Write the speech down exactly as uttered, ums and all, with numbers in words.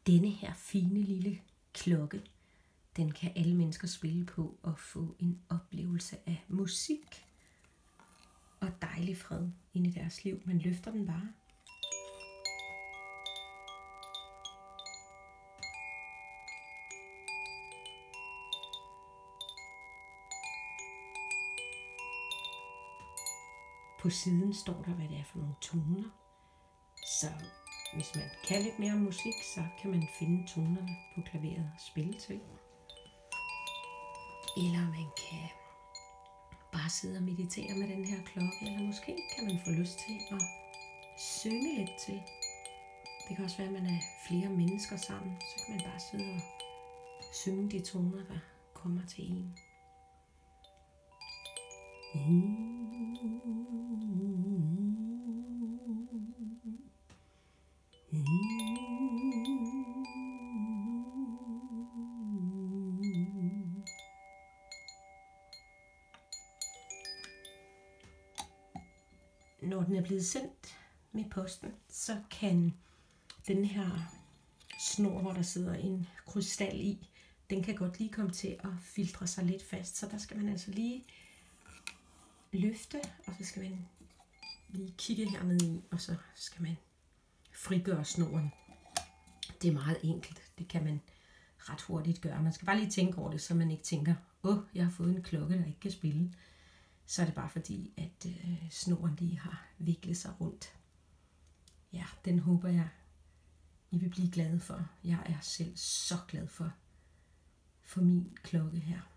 Denne her fine lille klokke, den kan alle mennesker spille på og få en oplevelse af musik og dejlig fred ind i deres liv. Man løfter den bare. På siden står der, hvad det er for nogle toner. Så hvis man kan lidt mere om musik, så kan man finde tonerne på klaveret og spille til. Eller man kan bare sidde og meditere med den her klokke, eller måske kan man få lyst til at synge lidt til. Det kan også være, at man er flere mennesker sammen, så kan man bare sidde og synge de toner, der kommer til en. Mm. Når den er blevet sendt med posten, så kan den her snor, hvor der sidder en krystal i, den kan godt lige komme til at filtre sig lidt fast. Så der skal man altså lige løfte, og så skal man lige kigge hernede i, og så skal man frigøre snoren. Det er meget enkelt. Det kan man ret hurtigt gøre. Man skal bare lige tænke over det, så man ikke tænker, åh, jeg har fået en klokke, der ikke kan spille. Så er det bare fordi, at øh, snoren lige har viklet sig rundt. Ja, den håber jeg, I vil blive glade for. Jeg er selv så glad for, for min klokke her.